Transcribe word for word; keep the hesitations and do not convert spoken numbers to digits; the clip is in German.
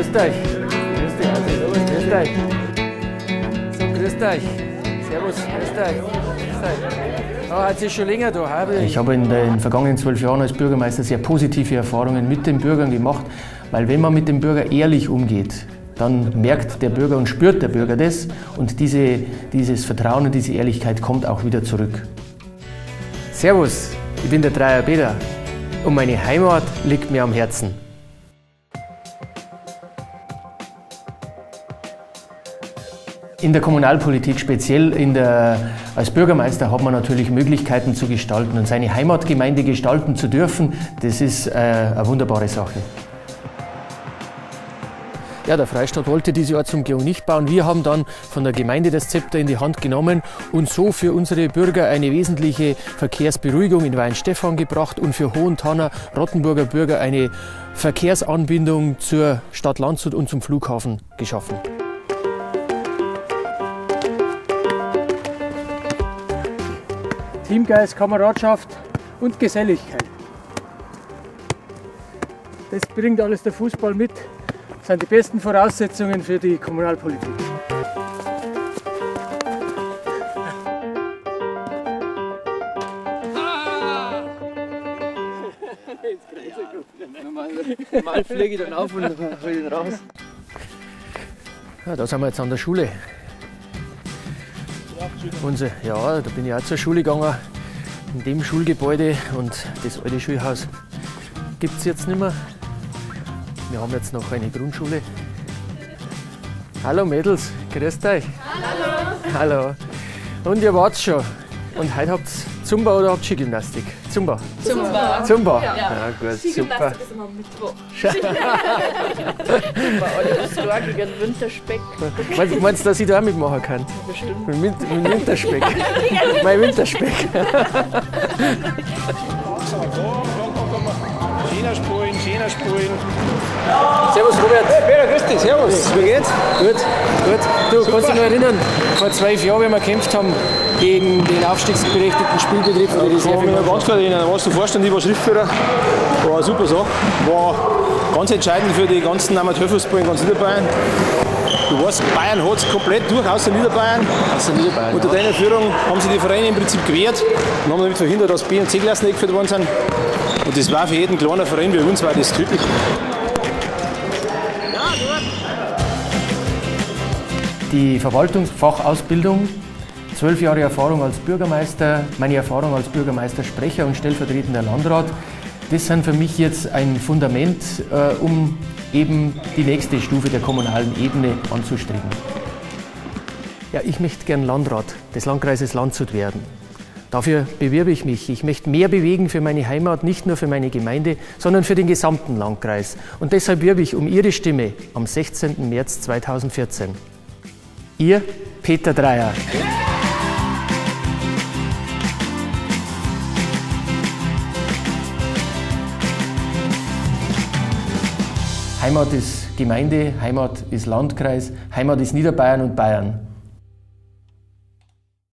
grüßt euch. Grüßt euch, also servus, grüßt euch. So, grüßt euch. Servus, grüßt euch. Grüßt euch. Oh, hat sich schon länger da. Habe ich. Ich habe in den vergangenen zwölf Jahren als Bürgermeister sehr positive Erfahrungen mit den Bürgern gemacht, weil wenn man mit dem Bürger ehrlich umgeht, dann merkt der Bürger und spürt der Bürger das und diese, dieses Vertrauen und diese Ehrlichkeit kommt auch wieder zurück. Servus, ich bin der Dreier Peter und meine Heimat liegt mir am Herzen. In der Kommunalpolitik, speziell in der, als Bürgermeister, hat man natürlich Möglichkeiten zu gestalten. Und seine Heimatgemeinde gestalten zu dürfen, das ist äh, eine wunderbare Sache. Ja, der Freistaat wollte diese Ortsumgehung nicht bauen. Wir haben dann von der Gemeinde das Zepter in die Hand genommen und so für unsere Bürger eine wesentliche Verkehrsberuhigung in Weinstephan gebracht und für Hohentanner, Rottenburger Bürger eine Verkehrsanbindung zur Stadt Landshut und zum Flughafen geschaffen. Teamgeist, Kameradschaft und Geselligkeit. Das bringt alles der Fußball mit. Das sind die besten Voraussetzungen für die Kommunalpolitik. Normal fliege ich dann auf und hol ihn raus. Ja, da sind wir jetzt an der Schule. Unser, ja, da bin ich auch zur Schule gegangen, in dem Schulgebäude, und das alte Schulhaus gibt es jetzt nicht mehr. Wir haben jetzt noch eine Grundschule. Hallo Mädels, grüßt euch. Hallo. Hallo. Und ihr wart's schon. Und heute habt ihr Zumba oder habt ihr Skigymnastik? Zumba. Zumba. Zumba? Ja, ja gut, super. Ist immer am Mittwoch. Bei Oliver Stork gegen Winterspeck. Meinst, meinst du, dass ich da auch mitmachen kann? Bestimmt. Mit, mit Winterspeck. Mein Winterspeck. China spulen, China spulen. Servus Robert. Hey Peter, grüß dich, servus. Wie geht's? Gut, gut. Du, kannst dich noch erinnern, vor zwölf Jahren, wenn wir gekämpft haben gegen den aufstiegsberechtigten Spielbetrieb von der Ich kann mich noch Reserve. ganz gut erinnern. Da warst du Vorstand, ich war Schriftführer. War eine super Sache. War ganz entscheidend für die ganzen Amateurfußball in ganz Niederbayern. Du weißt, Bayern hat es komplett durch, außer Niederbayern. Außer Niederbayern. Unter deiner Führung haben sich die Vereine im Prinzip gewehrt und haben damit verhindert, dass B- und C-Klassen eingeführt worden sind. Und das war für jeden kleinen Verein wie uns war das tödlich. Die Verwaltungsfachausbildung, zwölf Jahre Erfahrung als Bürgermeister, meine Erfahrung als Bürgermeistersprecher und stellvertretender Landrat, das sind für mich jetzt ein Fundament, äh, um eben die nächste Stufe der kommunalen Ebene anzustreben. Ja, ich möchte gern Landrat des Landkreises Landshut werden. Dafür bewirbe ich mich. Ich möchte mehr bewegen für meine Heimat, nicht nur für meine Gemeinde, sondern für den gesamten Landkreis. Und deshalb wirbe ich um Ihre Stimme am sechzehnten März zweitausendvierzehn. Ihr Peter Dreier. Heimat ist Gemeinde, Heimat ist Landkreis, Heimat ist Niederbayern und Bayern.